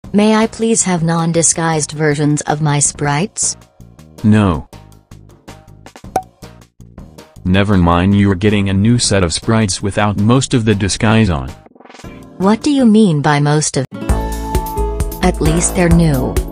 May I please have non-disguised versions of my sprites? No. Never mind, you're getting a new set of sprites without most of the disguise on. What do you mean by most of? At least they're new.